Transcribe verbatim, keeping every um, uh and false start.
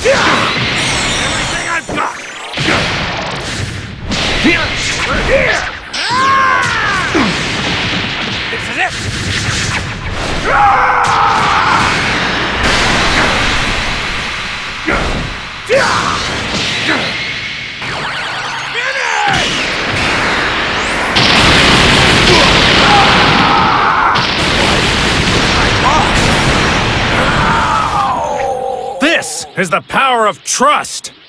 Everything I've got! Over here! This is it! This is the power of trust!